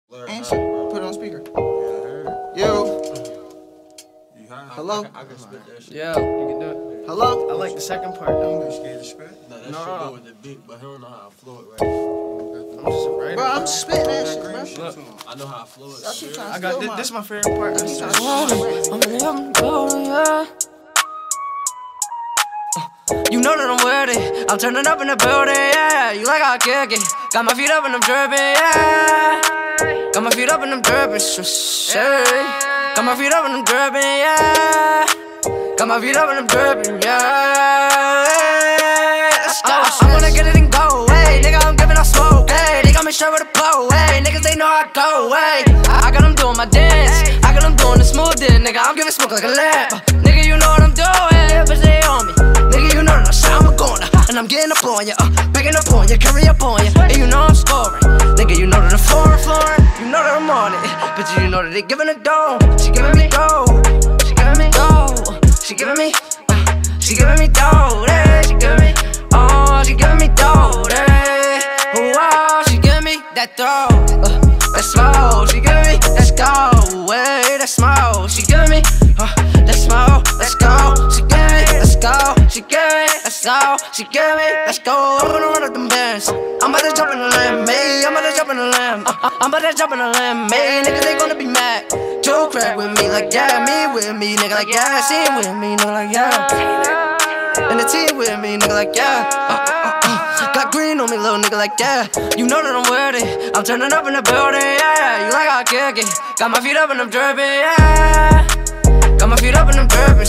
Answer. Put it on speaker. Yo. Hello? I can spit that shit. Yeah, you can do it. Hello? I like the second part though. You scared to spit? No, that shit go with the beat, but he don't know how to flow it right. I'm just a writer. Bro, I'm spitting that shit, bro. Look, I know how to flow it. I keep trying to I got steal this is mine. my favorite part. I keep trying to steal mine. You know that I'm with it. I'm turning up in the building, yeah. You like how I kick it. Got my feet up and I'm dripping, yeah. Got my feet up and I'm dripping, yeah. Got my feet up and I'm dripping, yeah. Got my feet up and I'm dripping, yeah. Let's go. I'm gonna get it and go, hey. Nigga, I'm giving out smoke, hey. They got me straight with a blow, hey. Niggas, they know I go, hey. I got them doing my dance. I got them doing the smooth dance, nigga. I'm giving smoke like a lamp. Nigga, you know what I'm doing, bitch, they on me. Nigga, you know that I'm a corner, and I'm getting up on ya, picking up on ya, carry up on ya, and you know I'm scoring. Nigga, you know that I'm flooring, you know that I'm on it. Bitch, you know that they giving a dough, she giving me dough, she giving me dough, she giving me dough, yeah, she giving me, oh, she giving me dough, yeah, oh, she giving me that dough, that's slow, she giving me, let's go, hey, that's small, she giving me, that's small, let's go, she giving me, let's go, she giving me, let's go, she giving me, let's go, I'm gonna run up them bands, I'm about to jump in the lamb, hey, I'm about to jump in the lamb, I'm about to jump in the lamb, hey, niggas they gonna be mad, Joe crack with me, like yeah, me with me, nigga like yeah, scene with me, nigga like yeah, and the team with me, nigga like yeah, got green on me, little nigga like yeah, you know that I'm with it, I'm turning up in the building, yeah, you like how I kick it, got my feet up and I'm dripping, yeah, got my feet up and I'm dripping,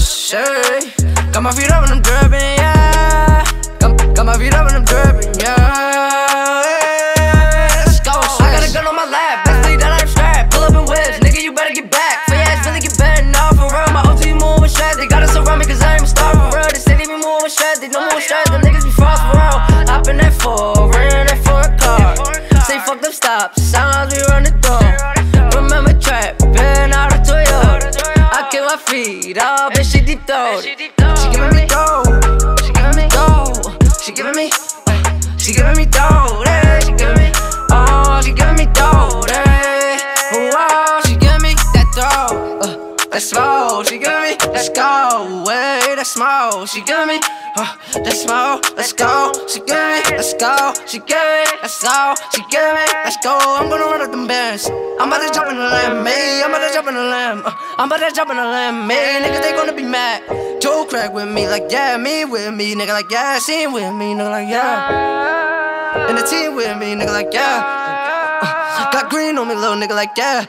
yeah, got my feet up and I'm dripping, yeah, got my feet up and I'm dripping, yeah, let's go, I got a gun on my lap, best believe that I'm strapped, pull up in whips, nigga you better get back, for your ass really get better, nah for real, my OT moving straight, they got us around me cause I ain't star for real, they say they be moving straight, they know moving straight, them niggas be frost for real, hop in that four, ran that for a car, say fuck them stops, sounds we run the door, remember trap, been out of Toyota, I kill my feet, oh bitch she deep throat, she giving me dough, she giving me dough, she giving me, she giving me dough, yeah, she giving me, oh she giving me dough, yeah, oh she giving me that dough, that's small, she giving me, let's go, hey, that's small, she giving me, that's small, let's go, she giving me, let's go, she giving me, let's go, she giving me, let's go, I'm gonna run up them bands, I'm about to jump in the lamb, hey, I'm about to jump in the lamb, I'm about to jump in the lamb, hey, niggas they gonna be mad, Joe crack with me, like yeah, me with me, nigga like yeah, scene with me, nigga like yeah, and the team with me, nigga like yeah, got green on me, little nigga like yeah,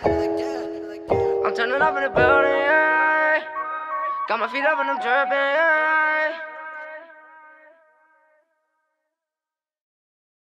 I'm turning up in the building, yeah, got my feet up and I'm dripping, yeah.